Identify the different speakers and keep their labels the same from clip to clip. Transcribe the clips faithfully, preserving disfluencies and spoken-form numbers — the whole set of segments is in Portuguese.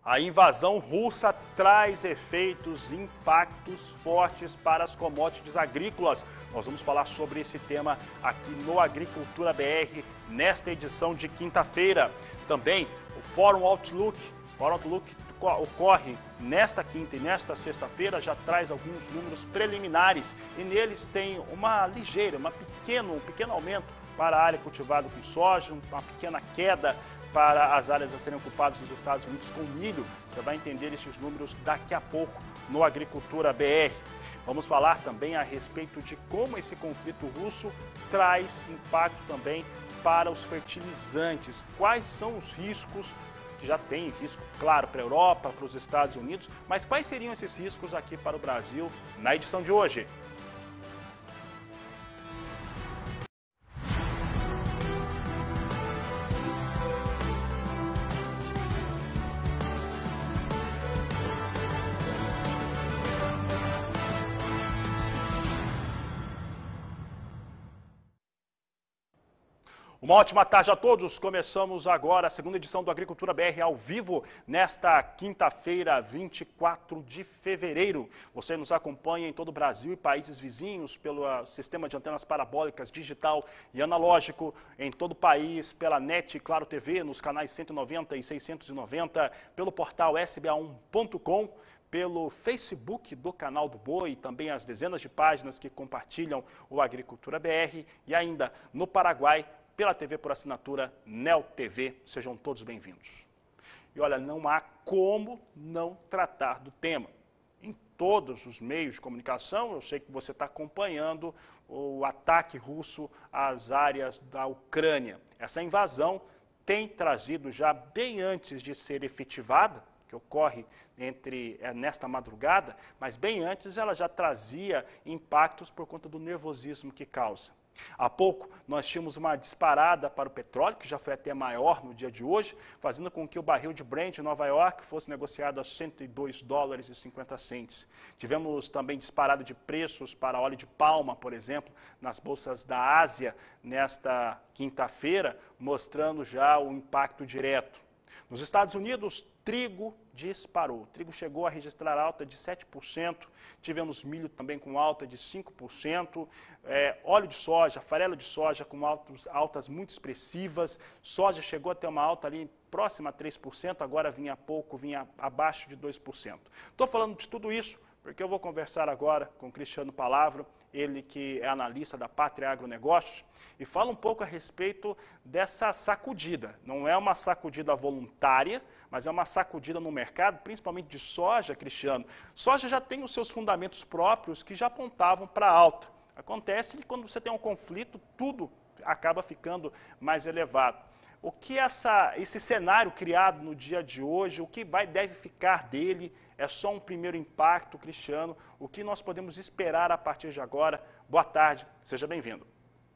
Speaker 1: A invasão russa traz efeitos, impactos fortes para as commodities agrícolas. Nós vamos falar sobre esse tema aqui no Agricultura B R, nesta edição de quinta-feira. Também o Fórum Outlook, Fórum Outlook ocorre nesta quinta e nesta sexta-feira, já traz alguns números preliminares e neles tem uma ligeira, uma pequeno, um pequeno aumento para a área cultivada com soja, uma pequena queda para as áreas a serem ocupadas nos Estados Unidos com milho. Você vai entender esses números daqui a pouco no Agricultura B R. Vamos falar também a respeito de como esse conflito russo traz impacto também para os fertilizantes. Quais são os riscos, que já tem risco, claro, para a Europa, para os Estados Unidos, mas quais seriam esses riscos aqui para o Brasil na edição de hoje? Uma ótima tarde a todos. Começamos agora a segunda edição do Agricultura B R ao vivo nesta quinta-feira, vinte e quatro de fevereiro. Você nos acompanha em todo o Brasil e países vizinhos pelo sistema de antenas parabólicas digital e analógico em todo o país, pela NET Claro T V, nos canais cento e noventa e seiscentos e noventa, pelo portal S B A um ponto com, pelo Facebook do Canal do Boi e também as dezenas de páginas que compartilham o Agricultura B R e ainda no Paraguai, pela T V por assinatura Neo T V. Sejam todos bem-vindos. E olha, não há como não tratar do tema. Em todos os meios de comunicação, eu sei que você está acompanhando o ataque russo às áreas da Ucrânia. Essa invasão tem trazido já bem antes de ser efetivada, que ocorre entre é, nesta madrugada, mas bem antes ela já trazia impactos por conta do nervosismo que causa. Há pouco nós tínhamos uma disparada para o petróleo, que já foi até maior no dia de hoje, fazendo com que o barril de Brent em Nova York fosse negociado a cento e dois dólares e cinquenta centavos. Tivemos também disparada de preços para óleo de palma, por exemplo, nas bolsas da Ásia nesta quinta-feira, mostrando já o impacto direto. Nos Estados Unidos, trigo disparou. O trigo chegou a registrar alta de sete por cento, tivemos milho também com alta de cinco por cento, é, óleo de soja, farelo de soja com altos, altas muito expressivas, soja chegou a ter uma alta ali próxima a três por cento, agora vinha pouco, vinha abaixo de dois por cento. Estou falando de tudo isso porque eu vou conversar agora com o Cristiano Palavro, ele que é analista da Pátria Agronegócios, e fala um pouco a respeito dessa sacudida. Não é uma sacudida voluntária, mas é uma sacudida no mercado, principalmente de soja, Cristiano. Soja já tem os seus fundamentos próprios que já apontavam para alta. Acontece que quando você tem um conflito, tudo acaba ficando mais elevado. O que essa, esse cenário criado no dia de hoje, o que vai, deve ficar dele, é só um primeiro impacto, Cristiano? O que nós podemos esperar a partir de agora? Boa tarde, seja bem-vindo.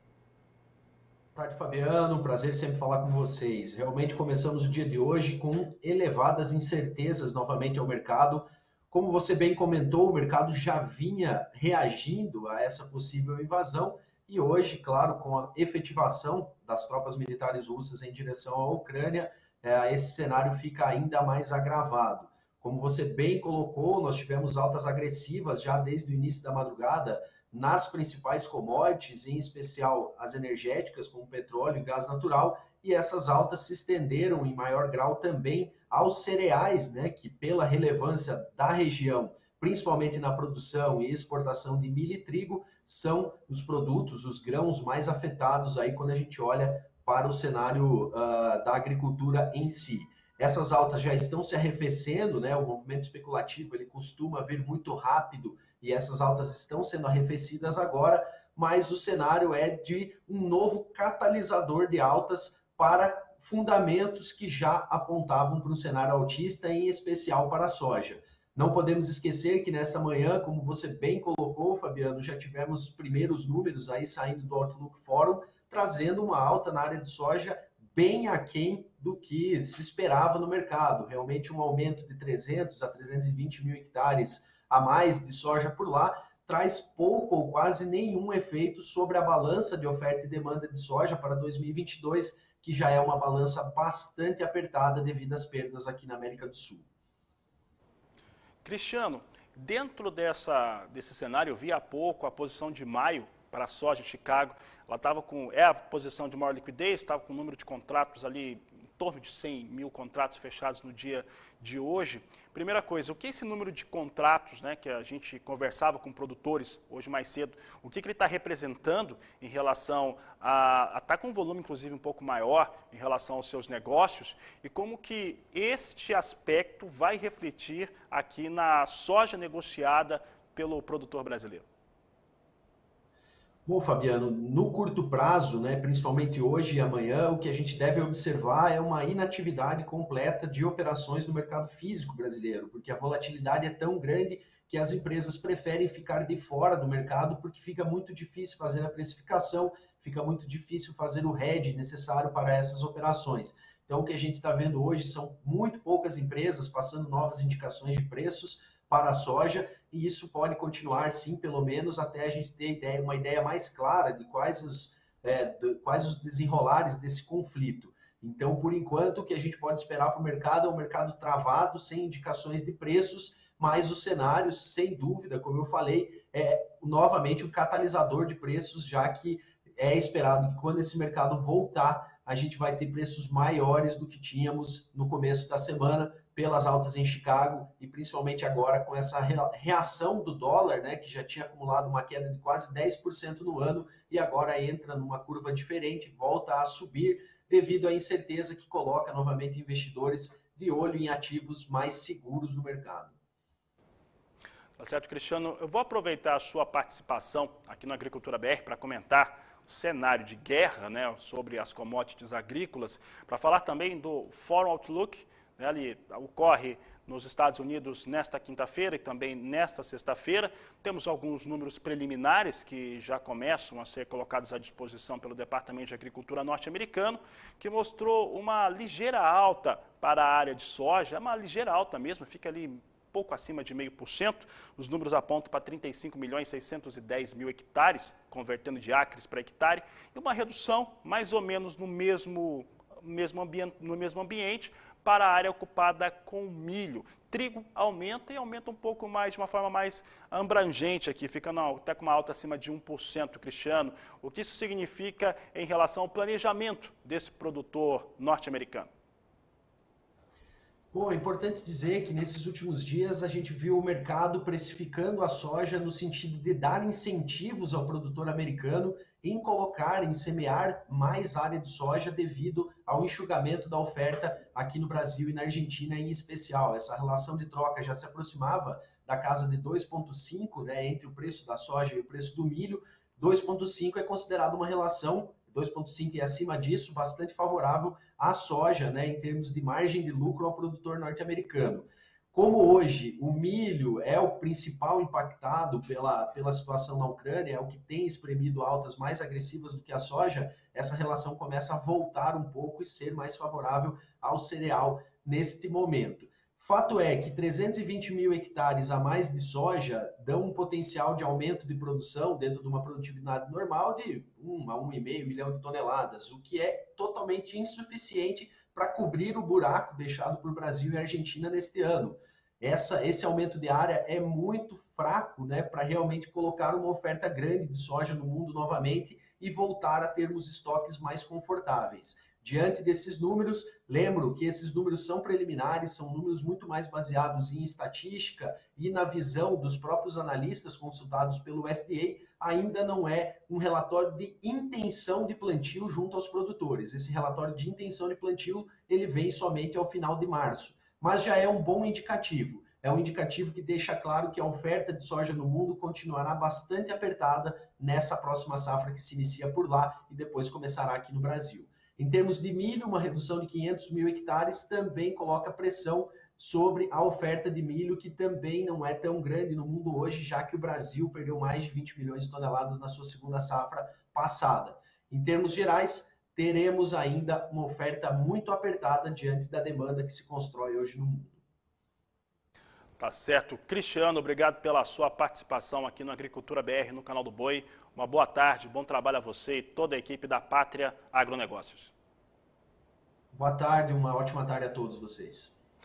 Speaker 2: Boa tarde, Fabiano. Prazer sempre falar com vocês. Realmente começamos o dia de hoje com elevadas incertezas novamente ao mercado. Como você bem comentou, o mercado já vinha reagindo a essa possível invasão e hoje, claro, com a efetivação das tropas militares russas em direção à Ucrânia, esse cenário fica ainda mais agravado. Como você bem colocou, nós tivemos altas agressivas já desde o início da madrugada nas principais commodities, em especial as energéticas, como petróleo e gás natural, e essas altas se estenderam em maior grau também aos cereais, né, que pela relevância da região, principalmente na produção e exportação de milho e trigo, são os produtos, os grãos mais afetados aí quando a gente olha para o cenário uh, da agricultura em si. Essas altas já estão se arrefecendo, né? O movimento especulativo ele costuma vir muito rápido e essas altas estão sendo arrefecidas agora, mas o cenário é de um novo catalisador de altas para fundamentos que já apontavam para um cenário altista, em especial para a soja. Não podemos esquecer que nessa manhã, como você bem colocou, Fabiano, já tivemos os primeiros números aí saindo do Outlook Forum, trazendo uma alta na área de soja bem aquém do que se esperava no mercado. Realmente um aumento de trezentos a trezentos e vinte mil hectares a mais de soja por lá traz pouco ou quase nenhum efeito sobre a balança de oferta e demanda de soja para dois mil e vinte e dois, que já é uma balança bastante apertada devido às perdas aqui na América do Sul.
Speaker 1: Cristiano, dentro dessa, desse cenário, eu vi há pouco a posição de maio para a soja em Chicago. Ela estava com, é a posição de maior liquidez, estava com um número de contratos ali em torno de cem mil contratos fechados no dia de hoje. Primeira coisa, o que é esse número de contratos, né, que a gente conversava com produtores hoje mais cedo, o que, que ele está representando em relação a estar tá com um volume, inclusive, um pouco maior em relação aos seus negócios e como que este aspecto vai refletir aqui na soja negociada pelo produtor brasileiro?
Speaker 2: Bom, Fabiano, no curto prazo, né, principalmente hoje e amanhã, o que a gente deve observar é uma inatividade completa de operações no mercado físico brasileiro, porque a volatilidade é tão grande que as empresas preferem ficar de fora do mercado porque fica muito difícil fazer a precificação, fica muito difícil fazer o hedge necessário para essas operações. Então, o que a gente está vendo hoje são muito poucas empresas passando novas indicações de preços para a soja, e isso pode continuar, sim, pelo menos até a gente ter ideia, uma ideia mais clara de quais os, é, de, quais os desenrolares desse conflito. Então, por enquanto, o que a gente pode esperar para o mercado é um mercado travado, sem indicações de preços, mas os cenários, sem dúvida, como eu falei, é novamente um catalisador de preços, já que é esperado que quando esse mercado voltar, a gente vai ter preços maiores do que tínhamos no começo da semana, pelas altas em Chicago e principalmente agora com essa reação do dólar, né, que já tinha acumulado uma queda de quase dez por cento no ano e agora entra numa curva diferente, volta a subir devido à incerteza que coloca novamente investidores de olho em ativos mais seguros no mercado.
Speaker 1: Tá certo, Cristiano. Eu vou aproveitar a sua participação aqui no Agricultura B R para comentar o cenário de guerra, né, sobre as commodities agrícolas, para falar também do Foreign Outlook. Ele ocorre nos Estados Unidos nesta quinta-feira e também nesta sexta-feira. Temos alguns números preliminares que já começam a ser colocados à disposição pelo Departamento de Agricultura norte-americano, que mostrou uma ligeira alta para a área de soja, uma ligeira alta mesmo, fica ali pouco acima de zero vírgula cinco por cento. Os números apontam para trinta e cinco milhões seiscentos e dez mil hectares, convertendo de acres para hectare, e uma redução mais ou menos no mesmo, mesmo ambiente, no mesmo ambiente, para a área ocupada com milho. Trigo aumenta e aumenta um pouco mais, de uma forma mais abrangente aqui, ficando até com uma alta acima de um por cento, Cristiano. O que isso significa em relação ao planejamento desse produtor norte-americano?
Speaker 2: Bom, é importante dizer que nesses últimos dias a gente viu o mercado precificando a soja no sentido de dar incentivos ao produtor americano em colocar, em semear mais área de soja devido ao enxugamento da oferta aqui no Brasil e na Argentina em especial. Essa relação de troca já se aproximava da casa de dois vírgula cinco, né, entre o preço da soja e o preço do milho. dois vírgula cinco é considerado uma relação, dois vírgula cinco e acima disso, bastante favorável à soja, né, em termos de margem de lucro ao produtor norte-americano. Como hoje o milho é o principal impactado pela, pela situação na Ucrânia, é o que tem espremido altas mais agressivas do que a soja, essa relação começa a voltar um pouco e ser mais favorável ao cereal neste momento. Fato é que trezentos e vinte mil hectares a mais de soja dão um potencial de aumento de produção dentro de uma produtividade normal de um a um vírgula cinco milhão de toneladas, o que é totalmente insuficiente para cobrir o buraco deixado por Brasil e Argentina neste ano. Essa, esse aumento de área é muito fraco, né, para realmente colocar uma oferta grande de soja no mundo novamente e voltar a termos estoques mais confortáveis. Diante desses números, lembro que esses números são preliminares, são números muito mais baseados em estatística e na visão dos próprios analistas consultados pelo U S D A, ainda não é um relatório de intenção de plantio junto aos produtores. Esse relatório de intenção de plantio, ele vem somente ao final de março, mas já é um bom indicativo. É um indicativo que deixa claro que a oferta de soja no mundo continuará bastante apertada nessa próxima safra que se inicia por lá e depois começará aqui no Brasil. Em termos de milho, uma redução de quinhentos mil hectares também coloca pressão sobre a oferta de milho, que também não é tão grande no mundo hoje, já que o Brasil perdeu mais de vinte milhões de toneladas na sua segunda safra passada. Em termos gerais, teremos ainda uma oferta muito apertada diante da demanda que se constrói hoje no mundo.
Speaker 1: Tá certo. Cristiano, obrigado pela sua participação aqui no Agricultura B R, no canal do Boi. Uma boa tarde, bom trabalho a você e toda a equipe da Pátria Agronegócios.
Speaker 2: Boa tarde, uma ótima tarde a todos vocês.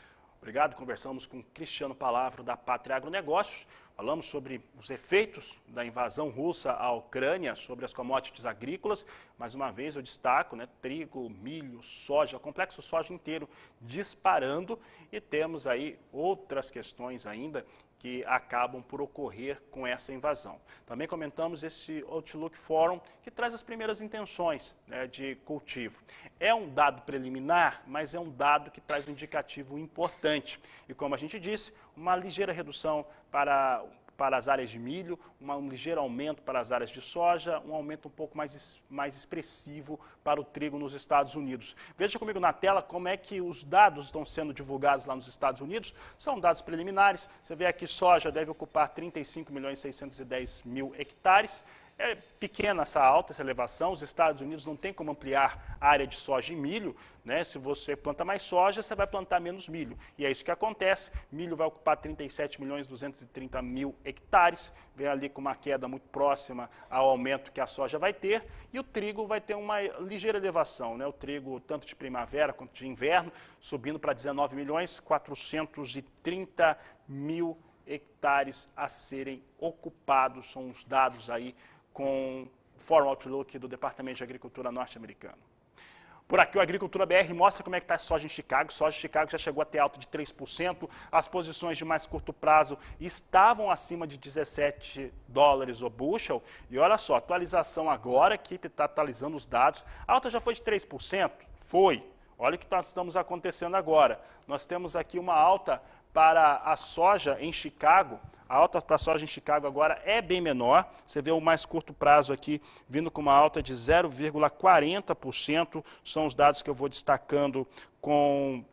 Speaker 1: Obrigado. Conversamos com Cristiano Palavro, da Pátria Agronegócios. Falamos sobre os efeitos da invasão russa à Ucrânia, sobre as commodities agrícolas. Mais uma vez eu destaco, né, trigo, milho, soja, complexo soja inteiro disparando. E temos aí outras questões ainda que acabam por ocorrer com essa invasão. Também comentamos esse Outlook Forum, que traz as primeiras intenções, né, de cultivo. É um dado preliminar, mas é um dado que traz um indicativo importante. E como a gente disse, uma ligeira redução para, para as áreas de milho, uma, um ligeiro aumento para as áreas de soja, um aumento um pouco mais, mais expressivo para o trigo nos Estados Unidos. Veja comigo na tela como é que os dados estão sendo divulgados lá nos Estados Unidos. São dados preliminares. Você vê aqui soja deve ocupar trinta e cinco milhões seiscentos e dez mil hectares. É pequena essa alta, essa elevação. Os Estados Unidos não tem como ampliar a área de soja e milho, né? Se você planta mais soja, você vai plantar menos milho. E é isso que acontece. Milho vai ocupar trinta e sete milhões duzentos e trinta mil hectares, vem ali com uma queda muito próxima ao aumento que a soja vai ter. E o trigo vai ter uma ligeira elevação, né? O trigo, tanto de primavera quanto de inverno, subindo para dezenove milhões quatrocentos e trinta mil hectares a serem ocupados. São os dados aí com o Forum Outlook do Departamento de Agricultura norte-americano. Por aqui o Agricultura B R mostra como é que está a soja em Chicago. Soja em Chicago já chegou a ter alta de três por cento. As posições de mais curto prazo estavam acima de dezessete dólares o bushel. E olha só, atualização agora, a equipe está atualizando os dados. A alta já foi de três por cento? Foi. Olha o que nós estamos acontecendo agora. Nós temos aqui uma alta para a soja em Chicago. A alta para a soja em Chicago agora é bem menor. Você vê o mais curto prazo aqui vindo com uma alta de zero vírgula quarenta por cento. São os dados que eu vou destacando com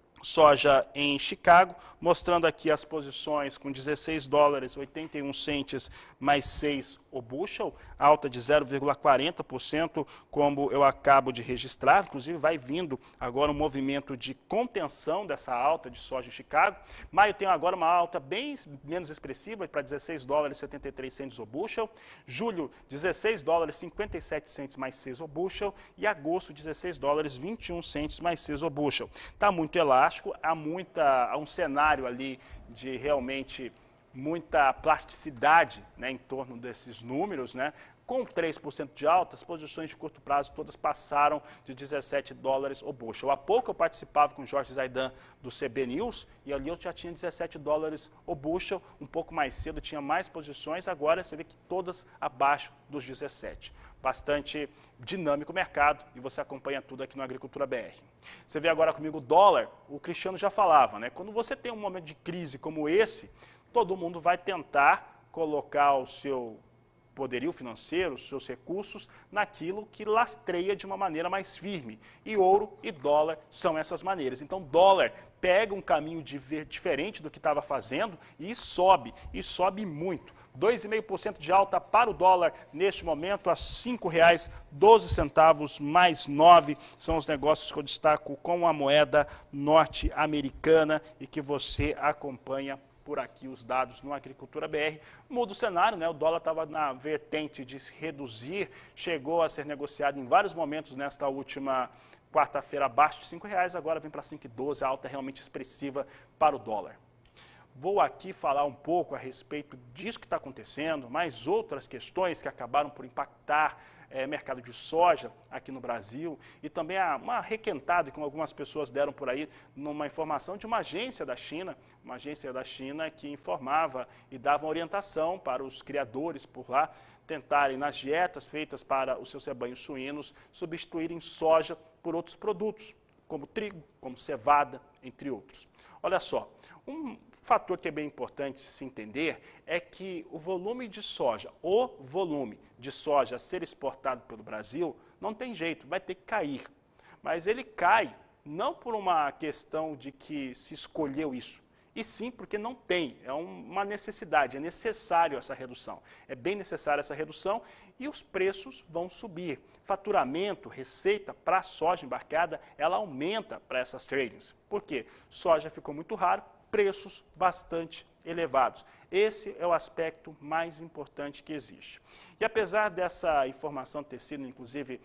Speaker 1: soja em Chicago, mostrando aqui as posições com dezesseis dólares e oitenta e um centes mais seis o bushel, alta de zero vírgula quarenta por cento, como eu acabo de registrar. Inclusive vai vindo agora um movimento de contenção dessa alta de soja em Chicago. Maio tem agora uma alta bem menos expressiva, para dezesseis dólares e setenta e três centes o bushel. Julho, dezesseis dólares e cinquenta e sete centes mais seis o bushel. E agosto, dezesseis dólares e vinte e um centes mais seis o bushel. Está muito elástico, há, muita, há um cenário ali de realmente muita plasticidade, né, em torno desses números, né? Com três por cento de alta, as posições de curto prazo todas passaram de dezessete dólares o bushel. Há pouco eu participava com o Jorge Zaidan do C B News e ali eu já tinha dezessete dólares o bushel, um pouco mais cedo tinha mais posições, agora você vê que todas abaixo dos dezessete. Bastante dinâmico o mercado e você acompanha tudo aqui no Agricultura B R. Você vê agora comigo o dólar, o Cristiano já falava, né? Quando você tem um momento de crise como esse, todo mundo vai tentar colocar o seu poderio financeiro, os seus recursos, naquilo que lastreia de uma maneira mais firme. E ouro e dólar são essas maneiras. Então, dólar pega um caminho de ver, diferente do que estava fazendo e sobe, e sobe muito. dois vírgula cinco por cento de alta para o dólar neste momento, a cinco reais e doze centavos mais nove. São os negócios que eu destaco com a moeda norte-americana e que você acompanha por aqui os dados no Agricultura B R. Muda o cenário, né? O dólar estava na vertente de reduzir, chegou a ser negociado em vários momentos nesta última quarta-feira abaixo de cinco reais, agora vem para cinco reais e doze, a alta é realmente expressiva para o dólar. Vou aqui falar um pouco a respeito disso que está acontecendo, mais outras questões que acabaram por impactar é, mercado de soja aqui no Brasil e também a, uma requentada que algumas pessoas deram por aí numa informação de uma agência da China, uma agência da China que informava e dava orientação para os criadores por lá tentarem nas dietas feitas para os seus rebanhos suínos substituírem soja por outros produtos, como trigo, como cevada, entre outros. Olha só, um fator que é bem importante se entender é que o volume de soja, o volume de soja a ser exportado pelo Brasil, não tem jeito, vai ter que cair. Mas ele cai não por uma questão de que se escolheu isso, e sim porque não tem, é uma necessidade, é necessário essa redução. É bem necessária essa redução e os preços vão subir. Faturamento, receita para a soja embarcada, ela aumenta para essas tradings. Por quê? Soja ficou muito raro, preços bastante elevados. Esse é o aspecto mais importante que existe. E apesar dessa informação ter sido, inclusive,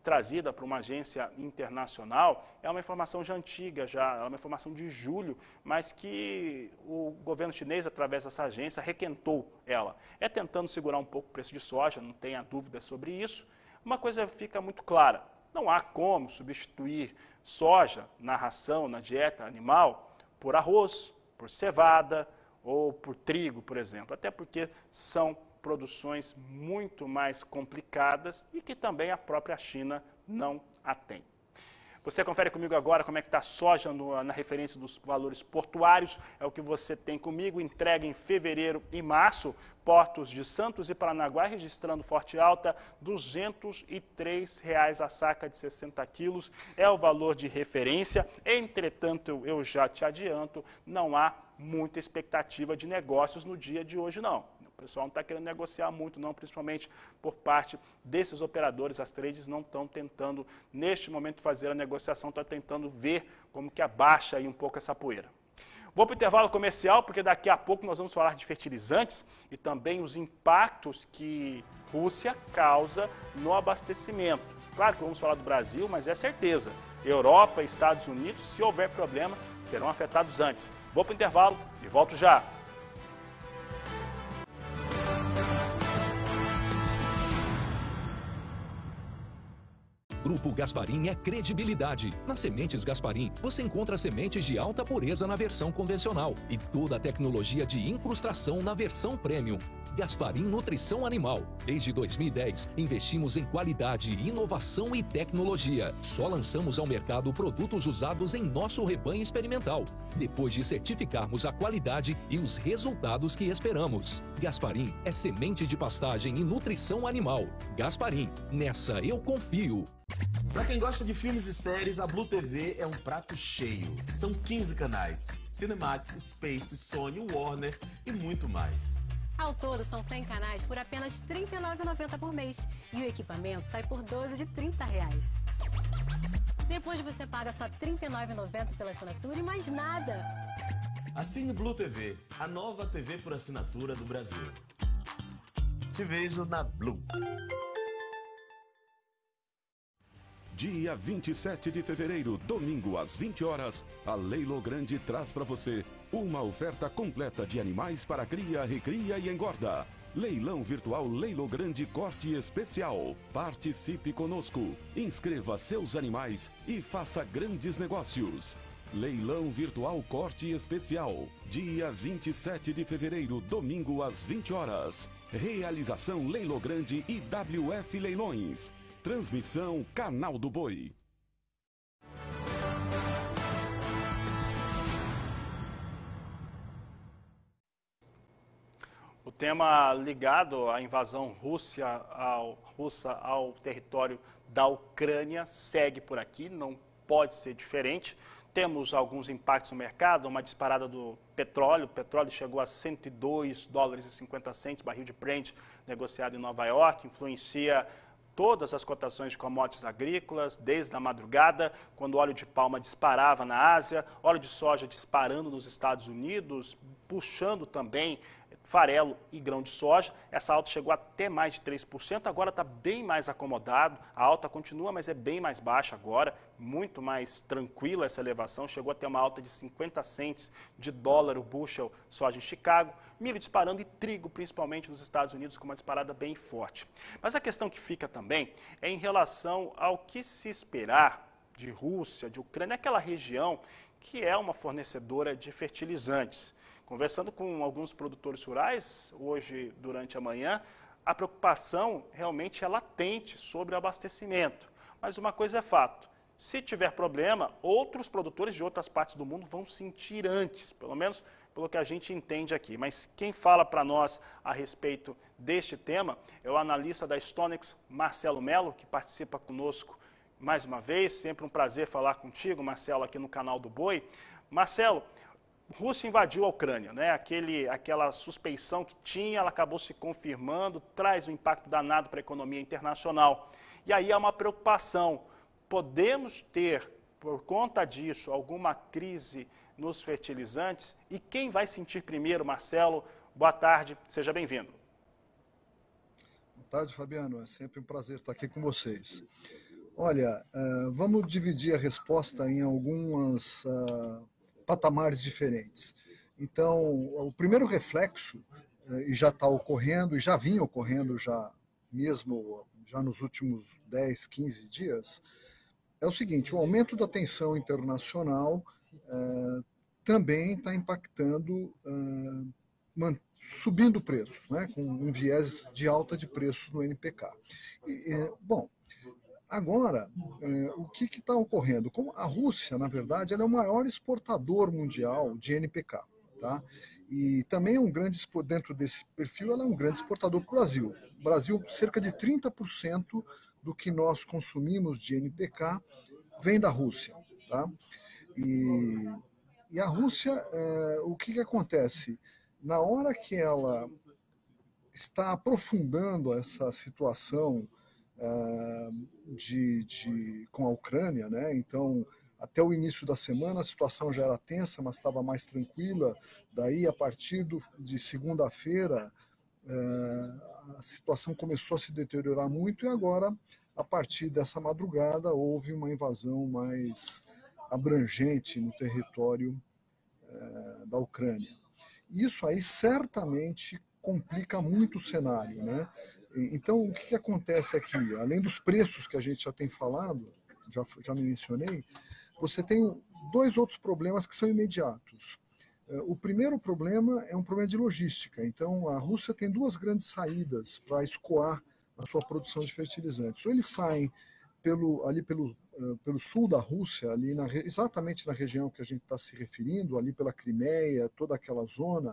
Speaker 1: trazida para uma agência internacional, é uma informação já antiga, já, é uma informação de julho, mas que o governo chinês, através dessa agência, requentou ela. É tentando segurar um pouco o preço de soja, não tenha dúvida sobre isso. Uma coisa fica muito clara, não há como substituir soja na ração, na dieta animal, por arroz, por cevada ou por trigo, por exemplo, até porque são produções muito mais complicadas e que também a própria China não a tem. Você confere comigo agora como é que está a soja no, na referência dos valores portuários, é o que você tem comigo, entrega em fevereiro e março, portos de Santos e Paranaguá registrando forte alta, duzentos e três reais a saca de sessenta quilos, é o valor de referência, entretanto eu já te adianto, não há muita expectativa de negócios no dia de hoje não. O pessoal não está querendo negociar muito, não, principalmente por parte desses operadores. As trades não estão tentando, neste momento, fazer a negociação, estão tentando ver como que abaixa aí um pouco essa poeira. Vou para o intervalo comercial, porque daqui a pouco nós vamos falar de fertilizantes e também os impactos que Rússia causa no abastecimento. Claro que vamos falar do Brasil, mas é certeza. Europa e Estados Unidos, se houver problema, serão afetados antes. Vou para o intervalo e volto já.
Speaker 3: Grupo Gasparim é credibilidade. Nas Sementes Gasparim, você encontra sementes de alta pureza na versão convencional e toda a tecnologia de incrustação na versão premium. Gasparim Nutrição Animal. Desde dois mil e dez, investimos em qualidade, inovação e tecnologia. Só lançamos ao mercado produtos usados em nosso rebanho experimental, depois de certificarmos a qualidade e os resultados que esperamos. Gasparim é semente de pastagem e nutrição animal. Gasparim, nessa eu confio.
Speaker 4: Pra quem gosta de filmes e séries, a Blue T V é um prato cheio. São quinze canais: Cinemax, Space, Sony, Warner e muito mais.
Speaker 5: Ao todo, são cem canais por apenas trinta e nove reais e noventa centavos por mês. E o equipamento sai por doze de trinta reais. Depois você paga só trinta e nove reais e noventa centavos pela assinatura e mais nada.
Speaker 4: Assine Blue T V, a nova T V por assinatura do Brasil. Te vejo na Blue.
Speaker 6: Dia vinte e sete de fevereiro, domingo às vinte horas, a Leilo Grande traz para você uma oferta completa de animais para cria, recria e engorda. Leilão virtual Leilo Grande Corte Especial. Participe conosco, inscreva seus animais e faça grandes negócios. Leilão virtual Corte Especial. Dia vinte e sete de fevereiro, domingo às vinte horas. Realização Leilo Grande e W F Leilões. Transmissão Canal do Boi.
Speaker 1: O tema ligado à invasão Rússia ao, russa ao território da Ucrânia segue por aqui, não pode ser diferente. Temos alguns impactos no mercado, uma disparada do petróleo. O petróleo chegou a cento e dois dólares e cinquenta centavos, barril de Brent negociado em Nova York, influencia todas as cotações de commodities agrícolas, desde a madrugada, quando o óleo de palma disparava na Ásia, óleo de soja disparando nos Estados Unidos, puxando também farelo e grão de soja. Essa alta chegou até mais de três por cento, agora está bem mais acomodado, a alta continua, mas é bem mais baixa agora, muito mais tranquila essa elevação, chegou a ter uma alta de cinquenta centes de dólar o bushel soja em Chicago, milho disparando e trigo, principalmente nos Estados Unidos, com uma disparada bem forte. Mas a questão que fica também é em relação ao que se esperar de Rússia, de Ucrânia, aquela região que é uma fornecedora de fertilizantes. Conversando com alguns produtores rurais, hoje, durante a manhã, a preocupação realmente é latente sobre o abastecimento. Mas uma coisa é fato, se tiver problema, outros produtores de outras partes do mundo vão sentir antes, pelo menos pelo que a gente entende aqui. Mas quem fala para nós a respeito deste tema é o analista da Stonex, Marcelo Melo, que participa conosco mais uma vez. Sempre um prazer falar contigo, Marcelo, aqui no canal do Boi. Marcelo, Rússia invadiu a Ucrânia, né? Aquele, aquela suspeição que tinha, ela acabou se confirmando, traz um impacto danado para a economia internacional. E aí há uma preocupação, podemos ter, por conta disso, alguma crise nos fertilizantes? E quem vai sentir primeiro, Marcelo? Boa tarde, seja bem-vindo.
Speaker 7: Boa tarde, Fabiano, é sempre um prazer estar aqui com vocês. Olha, uh, vamos dividir a resposta em algumas uh, patamares diferentes. Então, o primeiro reflexo, uh, e já está ocorrendo, e já vinha ocorrendo já mesmo já nos últimos dez, quinze dias, é o seguinte: o aumento da tensão internacional uh, também está impactando, uh, subindo preços, né, com um viés de alta de preços no N P K. E, e, bom, agora, eh, o que está ocorrendo? Como a Rússia, na verdade, ela é o maior exportador mundial de N P K, tá? E também é um grande, dentro desse perfil, ela é um grande exportador para o Brasil. O Brasil, cerca de trinta por cento do que nós consumimos de N P K vem da Rússia, tá? E, e a Rússia, eh, o que, que acontece? Na hora que ela está aprofundando essa situação Uh, de, de, com a Ucrânia, né? Então, até o início da semana a situação já era tensa, mas estava mais tranquila. Daí, a partir do, de segunda-feira, uh, a situação começou a se deteriorar muito e agora, a partir dessa madrugada, houve uma invasão mais abrangente no território uh, da Ucrânia. Isso aí certamente complica muito o cenário, né? Então, o que, que acontece aqui? Além dos preços que a gente já tem falado, já, já me mencionei, você tem dois outros problemas que são imediatos. O primeiro problema é um problema de logística. Então, a Rússia tem duas grandes saídas para escoar a sua produção de fertilizantes. Ou eles saem pelo, ali pelo, uh, pelo sul da Rússia, ali na, exatamente na região que a gente está se referindo, ali pela Crimeia, toda aquela zona,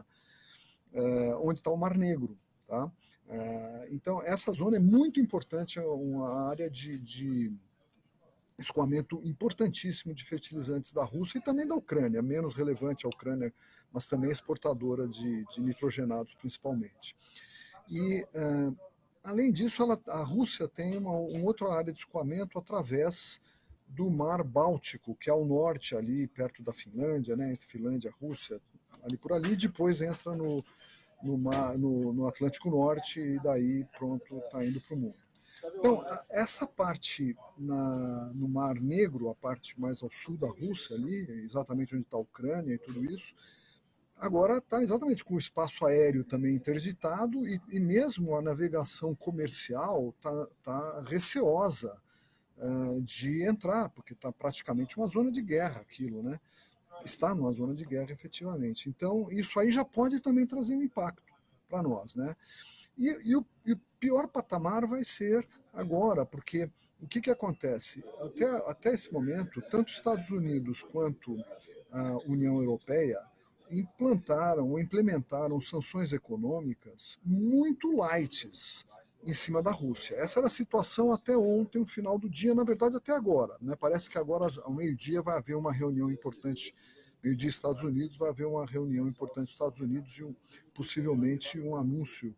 Speaker 7: uh, onde está o Mar Negro, tá? Uh, então, essa zona é muito importante, é uma área de, de escoamento importantíssimo de fertilizantes da Rússia e também da Ucrânia, menos relevante a Ucrânia, mas também exportadora de, de nitrogenados, principalmente. E, uh, além disso, ela, a Rússia tem uma, uma outra área de escoamento através do Mar Báltico, que é ao norte, ali perto da Finlândia, né, entre Finlândia e Rússia, ali por ali, depois entra no No, mar, no, no Atlântico Norte e daí pronto, está indo para o mundo. Então, essa parte na, no Mar Negro, a parte mais ao sul da Rússia ali, exatamente onde está a Ucrânia e tudo isso, agora está exatamente com o espaço aéreo também interditado e, e mesmo a navegação comercial está tá receosa uh, de entrar, porque está praticamente uma zona de guerra aquilo, né? Está numa zona de guerra, efetivamente. Então, isso aí já pode também trazer um impacto para nós, né? E, e, o, e o pior patamar vai ser agora, porque o que, que acontece? Até, até esse momento, tanto os Estados Unidos quanto a União Europeia implantaram ou implementaram sanções econômicas muito lights em cima da Rússia. Essa era a situação até ontem, no final do dia, na verdade até agora, né? Parece que agora, ao meio-dia, vai haver uma reunião importante, meio-dia Estados Unidos, vai haver uma reunião importante dos Estados Unidos e um, possivelmente um anúncio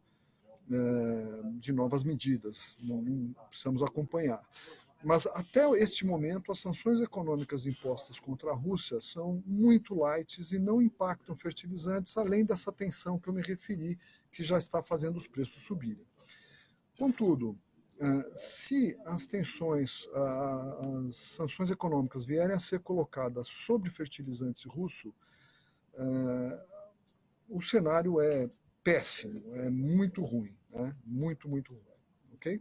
Speaker 7: é, de novas medidas. Não, não precisamos acompanhar. Mas até este momento, as sanções econômicas impostas contra a Rússia são muito light e não impactam fertilizantes, além dessa tensão que eu me referi, que já está fazendo os preços subirem. Contudo, se as tensões, as sanções econômicas vierem a ser colocadas sobre fertilizantes russo, o cenário é péssimo, é muito ruim, né? Muito, muito ruim. Ok?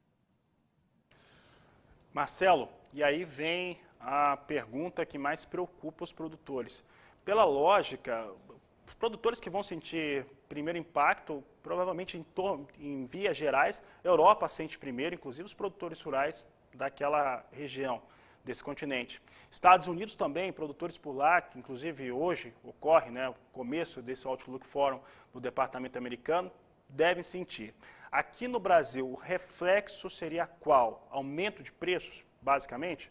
Speaker 1: Marcelo, e aí vem a pergunta que mais preocupa os produtores. Pela lógica, os produtores que vão sentir primeiro impacto, provavelmente em, torno, em vias gerais, a Europa sente primeiro, inclusive os produtores rurais daquela região, desse continente. Estados Unidos também, produtores por lá, que inclusive hoje ocorre, né, o começo desse Outlook Forum no departamento americano, devem sentir. Aqui no Brasil, o reflexo seria qual? Aumento de preços, basicamente?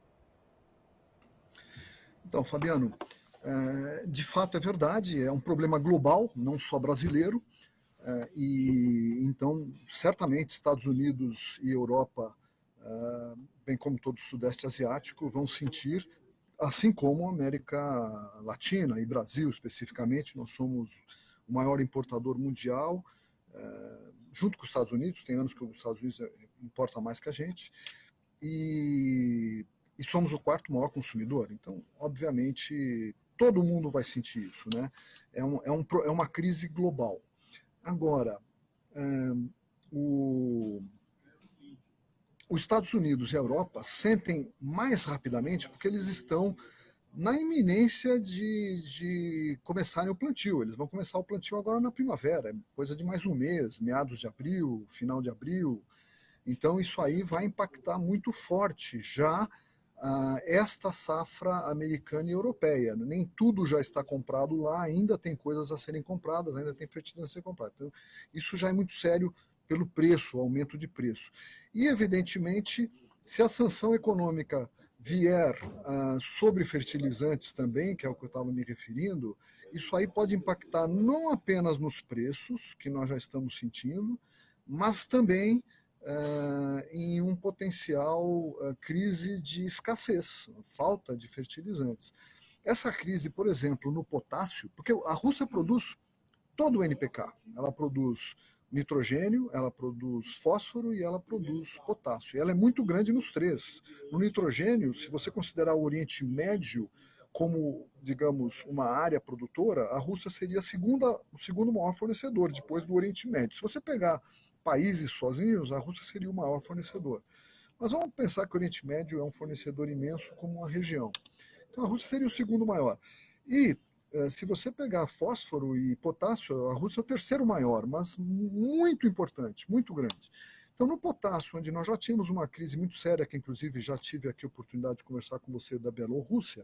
Speaker 7: Então, Fabiano, de fato é verdade, é um problema global, não só brasileiro, e então certamente Estados Unidos e Europa, bem como todo o Sudeste Asiático, vão sentir, assim como a América Latina e Brasil especificamente. Nós somos o maior importador mundial, junto com os Estados Unidos, tem anos que os Estados Unidos importa mais que a gente, e, e somos o quarto maior consumidor. Então, obviamente, todo mundo vai sentir isso, né? É, um, é, um, é uma crise global. Agora, é, o, os Estados Unidos e a Europa sentem mais rapidamente porque eles estão na iminência de, de começarem o plantio. Eles vão começar o plantio agora na primavera, coisa de mais um mês, meados de abril, final de abril. Então isso aí vai impactar muito forte já uh, esta safra americana e europeia. Nem tudo já está comprado lá, ainda tem coisas a serem compradas, ainda tem fertilizantes a serem comprados. Então isso já é muito sério pelo preço, aumento de preço. E evidentemente, se a sanção econômica vier uh, sobre fertilizantes também, que é o que eu estava me referindo, isso aí pode impactar não apenas nos preços, que nós já estamos sentindo, mas também uh, em um potencial uh, crise de escassez, falta de fertilizantes. Essa crise, por exemplo, no potássio, porque a Rússia produz todo o N P K, ela produz nitrogênio, ela produz fósforo e ela produz potássio. E ela é muito grande nos três. No nitrogênio, se você considerar o Oriente Médio como, digamos, uma área produtora, a Rússia seria a segunda, o segundo maior fornecedor, depois do Oriente Médio. Se você pegar países sozinhos, a Rússia seria o maior fornecedor. Mas vamos pensar que o Oriente Médio é um fornecedor imenso como uma região. Então a Rússia seria o segundo maior. E se você pegar fósforo e potássio, a Rússia é o terceiro maior, mas muito importante, muito grande. Então, no potássio, onde nós já tínhamos uma crise muito séria, que inclusive já tive aqui a oportunidade de conversar com você da Bielorrússia,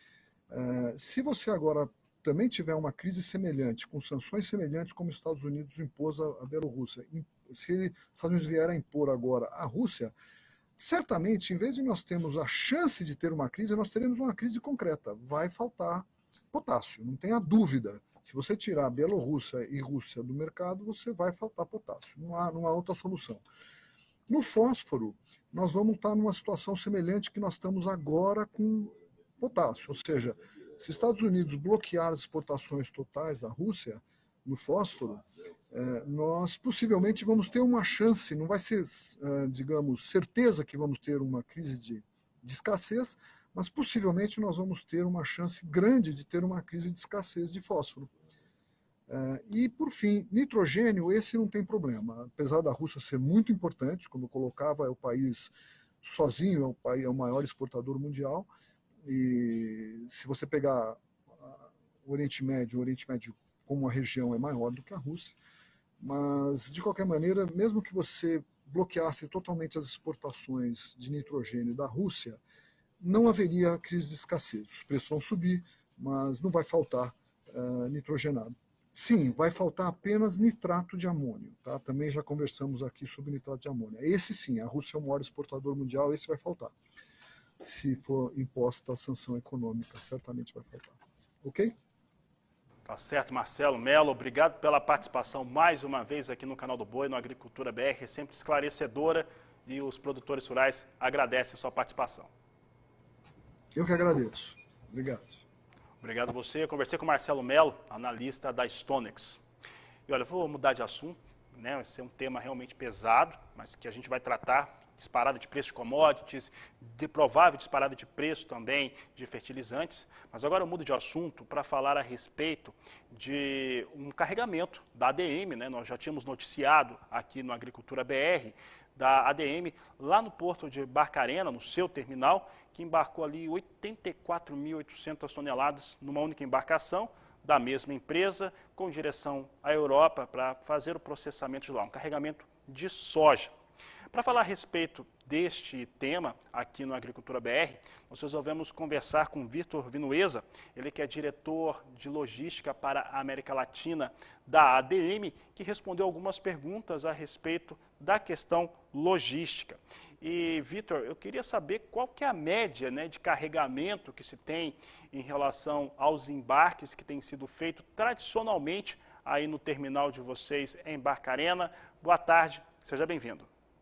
Speaker 7: se você agora também tiver uma crise semelhante, com sanções semelhantes como os Estados Unidos impôs a Bielorrússia, se os Estados Unidos vier a impor agora a Rússia, certamente, em vez de nós termos a chance de ter uma crise, nós teremos uma crise concreta. Vai faltar potássio, não tenha dúvida. Se você tirar Bielorrússia e Rússia do mercado, você vai faltar potássio. Não há, não há outra solução. No fósforo, nós vamos estar numa situação semelhante que nós estamos agora com potássio. Ou seja, se os Estados Unidos bloquear as exportações totais da Rússia no fósforo, eh, nós possivelmente vamos ter uma chance, não vai ser, eh, digamos, certeza que vamos ter uma crise de, de escassez, mas possivelmente nós vamos ter uma chance grande de ter uma crise de escassez de fósforo. Uh, e, por fim, nitrogênio, esse não tem problema. Apesar da Rússia ser muito importante, como eu colocava, é o país sozinho, é o, país, é o maior exportador mundial. E se você pegar o Oriente Médio, o Oriente Médio como uma região é maior do que a Rússia. Mas, de qualquer maneira, mesmo que você bloqueasse totalmente as exportações de nitrogênio da Rússia, não haveria crise de escassez. Os preços vão subir, mas não vai faltar uh, nitrogenado. Sim, vai faltar apenas nitrato de amônio. Tá? Também já conversamos aqui sobre nitrato de amônio. Esse sim, a Rússia é o maior exportador mundial, esse vai faltar. Se for imposta a sanção econômica, certamente vai faltar. Ok?
Speaker 1: Tá certo, Marcelo Mello, obrigado pela participação mais uma vez aqui no canal do Boi, no Agricultura B R, sempre esclarecedora, e os produtores rurais agradecem a sua participação.
Speaker 7: Eu que agradeço. Obrigado.
Speaker 1: Obrigado a você. Eu conversei com o Marcelo Mello, analista da Stonex. E olha, eu vou mudar de assunto, né? Vai ser um tema realmente pesado, mas que a gente vai tratar. Disparada de preço de commodities, de provável disparada de preço também de fertilizantes. Mas agora eu mudo de assunto para falar a respeito de um carregamento da A D M, né? Nós já tínhamos noticiado aqui no Agricultura B R, da A D M, lá no porto de Barcarena, no seu terminal, que embarcou ali oitenta e quatro mil e oitocentas toneladas numa única embarcação da mesma empresa, com direção à Europa para fazer o processamento de lá, um carregamento de soja. Para falar a respeito deste tema aqui no Agricultura B R, nós resolvemos conversar com Vitor Vinuesa, ele que é diretor de logística para a América Latina da A D M, que respondeu algumas perguntas a respeito da questão logística. E, Vitor, eu queria saber qual que é a média, né, de carregamento que se tem em relação aos embarques que têm sido feitos tradicionalmente aí no terminal de vocês em Barcarena. Boa tarde, seja bem-vindo.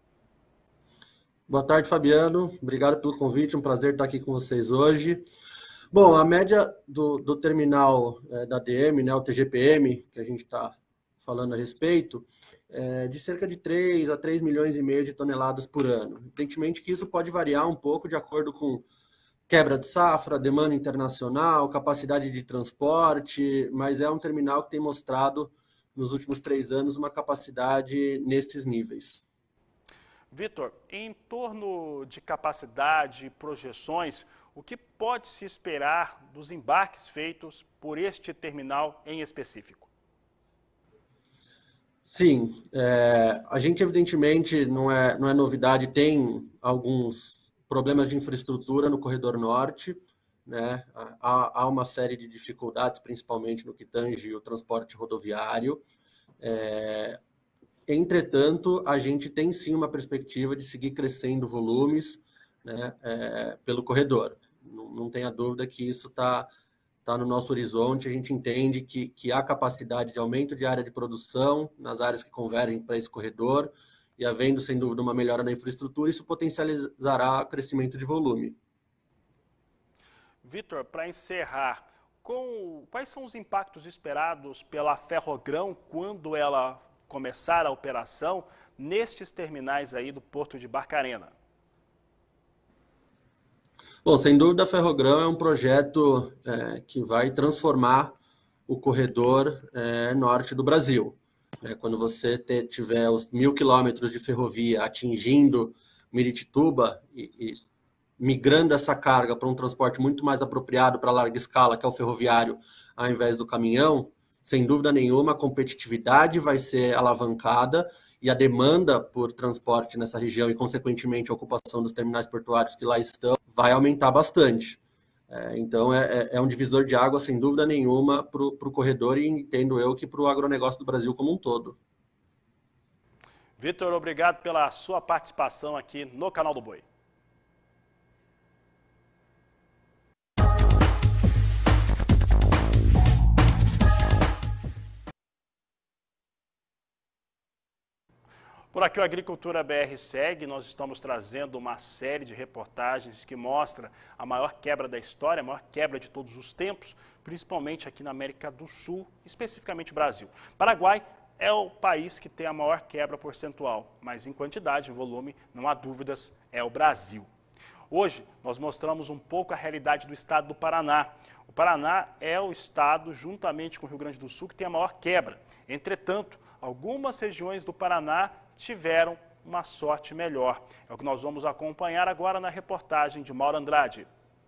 Speaker 8: Boa tarde, Fabiano. Obrigado pelo convite, um prazer estar aqui com vocês hoje. Bom, a média do, do terminal é, da A D M, né, o T G P M, que a gente está falando a respeito, é, de cerca de três a três milhões e meio de toneladas por ano. Evidentemente que isso pode variar um pouco de acordo com quebra de safra, demanda internacional, capacidade de transporte, mas é um terminal que tem mostrado nos últimos três anos uma capacidade nesses níveis.
Speaker 1: Vitor, em torno de capacidade e projeções, o que pode se esperar dos embarques feitos por este terminal em específico?
Speaker 8: Sim, é, a gente evidentemente não é, não é novidade, tem alguns problemas de infraestrutura no corredor norte, né? Há, há uma série de dificuldades, principalmente no que tange o transporte rodoviário. É, entretanto, a gente tem sim uma perspectiva de seguir crescendo volumes, né, é, pelo corredor. Não, não tenha dúvida que isso está tá no nosso horizonte. A gente entende que, que há capacidade de aumento de área de produção nas áreas que convergem para esse corredor, e havendo, sem dúvida, uma melhora na infraestrutura, isso potencializará o crescimento de volume.
Speaker 1: Vitor, para encerrar, com, quais são os impactos esperados pela Ferrogrão quando ela começar a operação nestes terminais aí do Porto de Barcarena?
Speaker 8: Bom, sem dúvida, a Ferrogrão é um projeto é, que vai transformar o corredor é, norte do Brasil. É, quando você ter, tiver os mil quilômetros de ferrovia atingindo Miritituba e, e migrando essa carga para um transporte muito mais apropriado para larga escala, que é o ferroviário, ao invés do caminhão, sem dúvida nenhuma, a competitividade vai ser alavancada e a demanda por transporte nessa região e, consequentemente, a ocupação dos terminais portuários que lá estão vai aumentar bastante. É, então, é, é um divisor de água, sem dúvida nenhuma, para o corredor e, entendo eu, que para o agronegócio do Brasil como um todo.
Speaker 1: Vitor, obrigado pela sua participação aqui no Canal do Boi. Por aqui o Agricultura B R segue, nós estamos trazendo uma série de reportagens que mostra a maior quebra da história, a maior quebra de todos os tempos, principalmente aqui na América do Sul, especificamente o Brasil. Paraguai é o país que tem a maior quebra percentual, mas em quantidade, em volume, não há dúvidas, é o Brasil. Hoje nós mostramos um pouco a realidade do estado do Paraná. O Paraná é o estado, juntamente com o Rio Grande do Sul, que tem a maior quebra. Entretanto, algumas regiões do Paraná tiveram uma sorte melhor. É o que nós vamos acompanhar agora na reportagem de Mauro Andrade.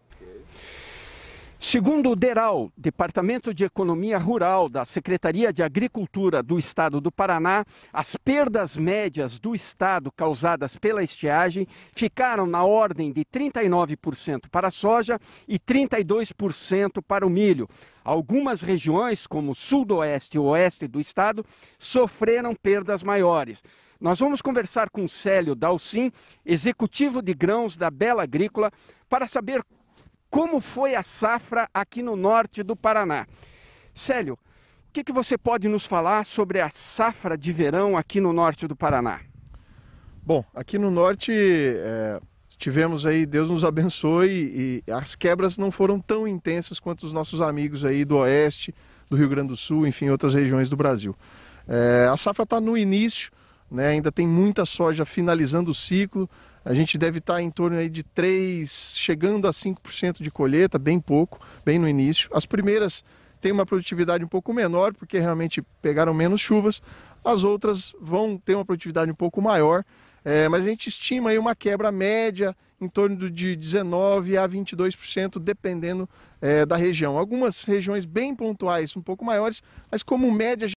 Speaker 9: Segundo o DERAL, Departamento de Economia Rural da Secretaria de Agricultura do Estado do Paraná, as perdas médias do estado causadas pela estiagem ficaram na ordem de trinta e nove por cento para a soja e trinta e dois por cento para o milho. Algumas regiões, como o sudoeste e o oeste do estado, sofreram perdas maiores. Nós vamos conversar com Célio Dalcin, executivo de grãos da Bela Agrícola, para saber como foi a safra aqui no norte do Paraná. Célio, o que, que você pode nos falar sobre a safra de verão aqui no norte do Paraná?
Speaker 10: Bom, aqui no norte é, tivemos aí, Deus nos abençoe, e as quebras não foram tão intensas quanto os nossos amigos aí do oeste, do Rio Grande do Sul, enfim, outras regiões do Brasil. É, a safra está no início, né, ainda tem muita soja finalizando o ciclo. A gente deve estar em torno aí de três, chegando a cinco por cento de colheita, bem pouco, bem no início. As primeiras têm uma produtividade um pouco menor, porque realmente pegaram menos chuvas. As outras vão ter uma produtividade um pouco maior, é, mas a gente estima aí uma quebra média em torno de dezenove a vinte e dois por cento, dependendo é, da região. Algumas regiões bem pontuais, um pouco maiores, mas como média